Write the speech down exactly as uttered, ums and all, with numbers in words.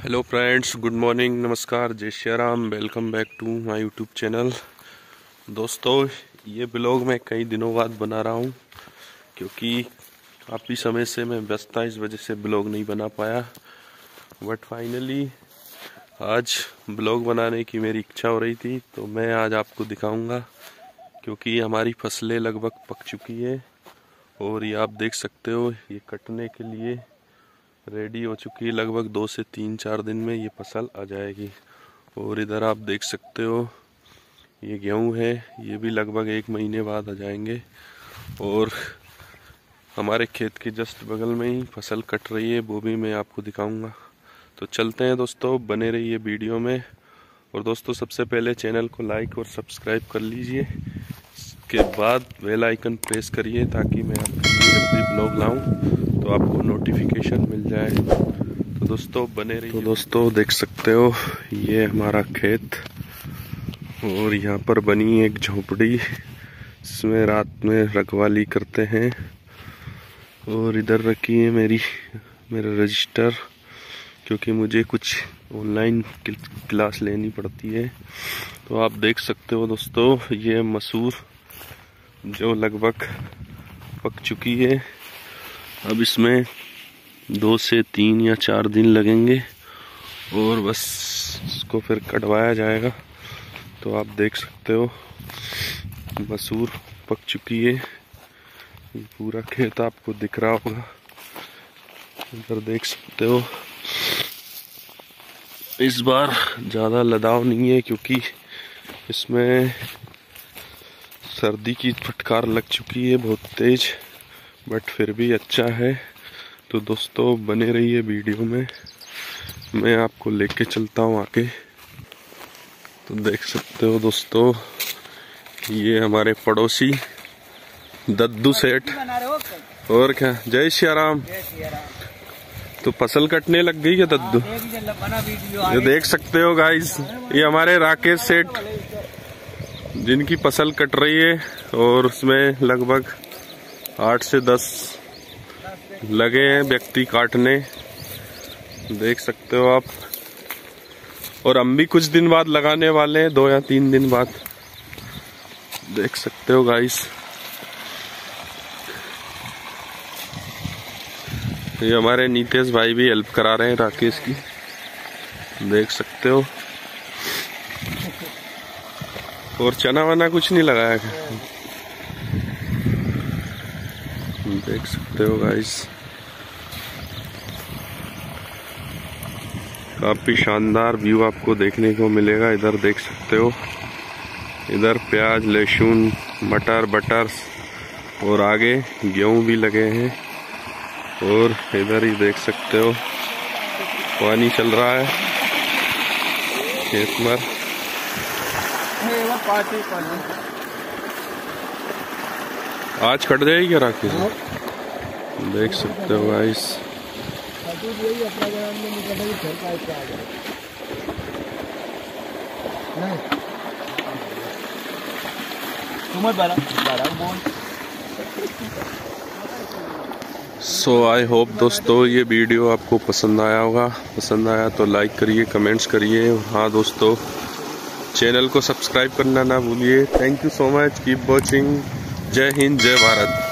Hello friends, good morning, नमस्कार, जय Shri Ram. Welcome back to my YouTube channel. दोस्तों, ये ब्लॉग मैं कई दिनों बाद बना रहा हूँ क्योंकि काफ़ी समय से मैं व्यस्त था, इस वजह से ब्लॉग नहीं बना पाया। बट फाइनली आज ब्लॉग बनाने की मेरी इच्छा हो रही थी, तो मैं आज आपको दिखाऊंगा क्योंकि हमारी फसलें लगभग पक चुकी है और ये आप देख सकते हो, ये कटने के लिए रेडी हो चुकी है। लगभग दो से तीन चार दिन में ये फसल आ जाएगी। और इधर आप देख सकते हो ये गेहूं है, ये भी लगभग एक महीने बाद आ जाएंगे। और हमारे खेत के जस्ट बगल में ही फसल कट रही है, वो भी मैं आपको दिखाऊंगा। तो चलते हैं दोस्तों, बने रहिए वीडियो में। और दोस्तों, सबसे पहले चैनल को लाइक और सब्सक्राइब कर लीजिए, इसके बाद बेल आइकन प्रेस करिए ताकि मैं आपके लिए जब भी ब्लॉग लाऊं तो आपको नोटिफिकेशन मिल जाए। तो दोस्तों बने रहिए। तो दोस्तों देख सकते हो ये हमारा खेत और यहाँ पर बनी एक झोपड़ी, इसमें रात में रखवाली करते हैं। और इधर रखी है मेरी मेरा रजिस्टर, क्योंकि मुझे कुछ ऑनलाइन क्लास लेनी पड़ती है। तो आप देख सकते हो दोस्तों, ये मसूर जो लगभग पक चुकी है। अब इसमें दो से तीन या चार दिन लगेंगे और बस इसको फिर कटवाया जाएगा। तो आप देख सकते हो मसूर पक चुकी है। ये पूरा खेत आपको दिख रहा होगा, इधर देख सकते हो। इस बार ज़्यादा लदाव नहीं है क्योंकि इसमें सर्दी की फटकार लग चुकी है बहुत तेज, बट फिर भी अच्छा है। तो दोस्तों बने रहिए वीडियो में, मैं आपको लेके चलता हूँ आगे। तो देख सकते हो दोस्तों, ये हमारे पड़ोसी दद्दू सेठ। और क्या, जय श्री राम। तो फसल कटने लग गई है दद्दू, ये देख सकते हो गाइस। ये हमारे राकेश सेठ जिनकी फसल कट रही है और उसमें लगभग आठ से दस लगे हैं व्यक्ति काटने, देख सकते हो आप। और हम भी कुछ दिन बाद लगाने वाले हैं, दो या तीन दिन बाद, देख सकते हो गाइस। ये हमारे नीतेश भाई भी हेल्प करा रहे हैं राकेश की, देख सकते हो। और चना वना कुछ नहीं लगाया है, देख सकते हो गाइस। काफी शानदार व्यू आपको देखने को मिलेगा। इधर देख सकते हो, इधर प्याज, लहसुन, मटर बटर और आगे गेहूं भी लगे हैं। और इधर ही देख सकते हो पानी चल रहा है खेत में। आज कट जाएगी क्या राकेश? देख सकते हो गाइस। सो आई होप दोस्तों ये वीडियो आपको पसंद आया होगा। पसंद आया तो लाइक करिए, कमेंट्स करिए। और हाँ दोस्तों, चैनल को सब्सक्राइब करना ना भूलिए। Thank you so much, keep watching. जय हिंद, जय भारत।